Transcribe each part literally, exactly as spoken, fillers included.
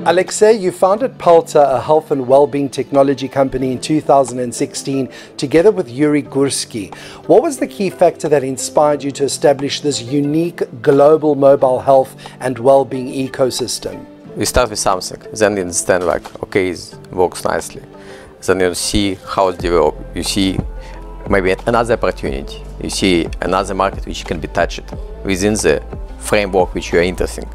Alexey, you founded Palta, a health and well-being technology company, in two thousand sixteen, together with Yuri Gurski. What was the key factor that inspired you to establish this unique global mobile health and well-being ecosystem? We start with something, then you understand like, okay, it works nicely. Then you see how it's developed. You see maybe another opportunity. You see another market which can be touched within the framework which you are interested in.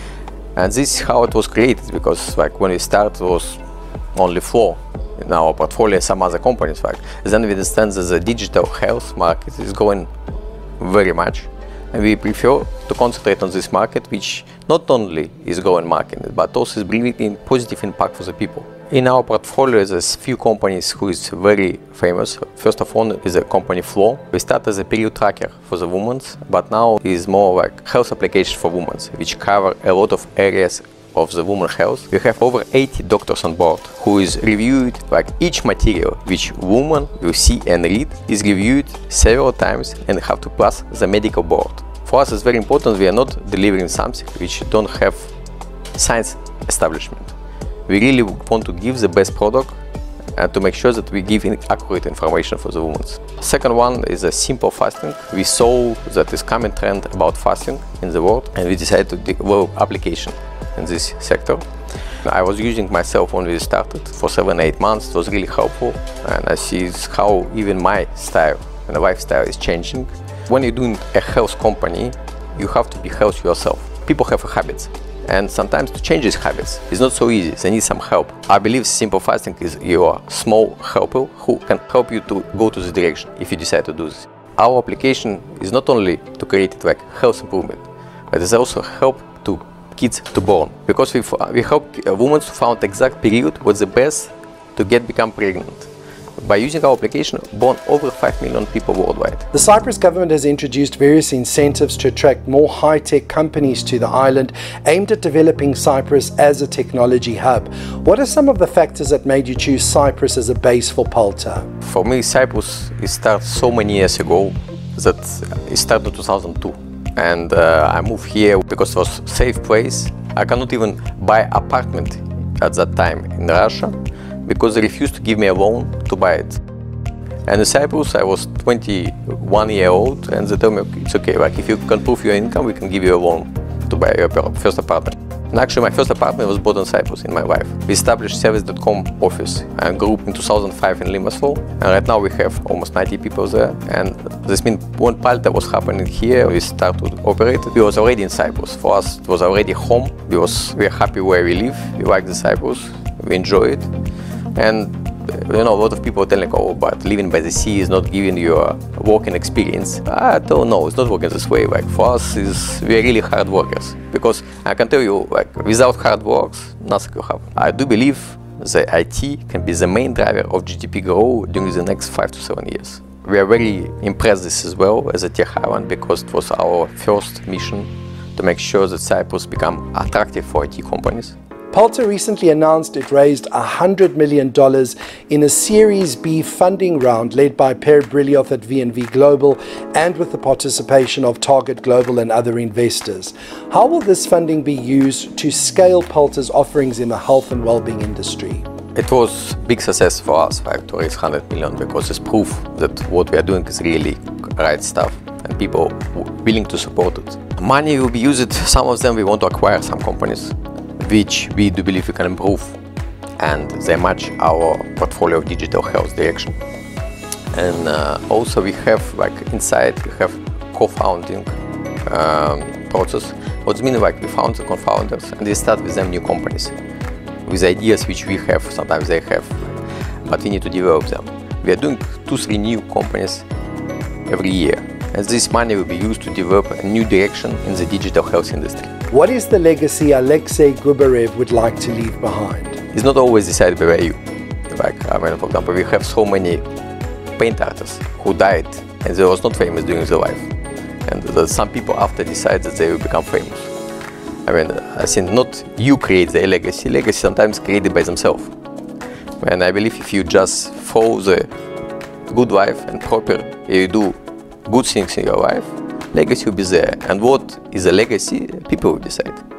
And this is how it was created, because like when we started, it was only four in our portfolio, some other companies. Like then we understand that the digital health market is going very much, and we prefer to concentrate on this market, which not only is growing market, but also is bringing positive impact for the people. In our portfolio, there's few companies who is very famous. First of all is a company Flow. We started as a period tracker for the women, but now is more like health application for women, which cover a lot of areas of the woman health. We have over eighty doctors on board who is reviewed, like each material which woman will see and read is reviewed several times and have to pass the medical board. For us, it's very important we are not delivering something which don't have science establishment. We really want to give the best product and to make sure that we give accurate information for the women. Second one is a simple fasting. We saw that is coming trend about fasting in the world, and we decided to develop application in this sector. I was using myself when we started for seven, eight months. It was really helpful, and I see how even my style and lifestyle is changing. When you're doing a health company, you have to be healthy yourself. People have habits. And sometimes to change these habits is not so easy, they need some help. I believe simple fasting is your small helper who can help you to go to this direction if you decide to do this. Our application is not only to create like health improvement, but it's also help to kids to born. Because we, we help women to find exact period what's the best to get become pregnant. By using our application, born over five million people worldwide. The Cyprus government has introduced various incentives to attract more high-tech companies to the island, aimed at developing Cyprus as a technology hub. What are some of the factors that made you choose Cyprus as a base for Palta? For me, Cyprus it started so many years ago that it started in two thousand two. And uh, I moved here because it was a safe place. I cannot even buy apartment at that time in Russia, because they refused to give me a loan to buy it. And in Cyprus, I was twenty-one year old, and they told me, okay, it's okay, like if you can prove your income, we can give you a loan to buy your first apartment. And actually, my first apartment was bought in Cyprus in my life. We established service dot com office and group in two thousand five in Limassol, and right now we have almost ninety people there. And this means when Palta was happening here, we started to operate. We was already in Cyprus. For us, it was already home. We was we are happy where we live. We like the Cyprus. We enjoy it. And you know, a lot of people are telling, oh, but living by the sea is not giving you a working experience. I don't know, it's not working this way. Like for us, is we are really hard workers. Because I can tell you, like without hard works, nothing will happen. I do believe the I T can be the main driver of G D P growth during the next five to seven years. We are very impressed this as well as a tech island, because it was our first mission to make sure that Cyprus become attractive for I T companies. Palta recently announced it raised one hundred million dollars in a Series B funding round led by Per Brilioth at V and V Global, and with the participation of Target Global and other investors. How will this funding be used to scale Palta's offerings in the health and well-being industry? It was a big success for us, like, to raise one hundred million, because it's proof that what we are doing is really right stuff and people willing to support it. Money will be used, some of them we want to acquire some companies, which we do believe we can improve, and they match our portfolio of digital health direction. And uh, also we have, like inside, we have co-founding um, process. What means like we found the co-founders and we start with them new companies, with ideas which we have, sometimes they have, but we need to develop them. We are doing two, three new companies every year, and this money will be used to develop a new direction in the digital health industry. What is the legacy Alexey Gubarev would like to leave behind? It's not always decided by you. Like, I mean, for example, we have so many paint artists who died and they was not famous during their life. And some people after decide that they will become famous. I mean, I think not you create the legacy, legacy sometimes created by themselves. And I believe if you just follow the good life and proper, you do good things in your life, legacy will be there. And what is a legacy, people will decide.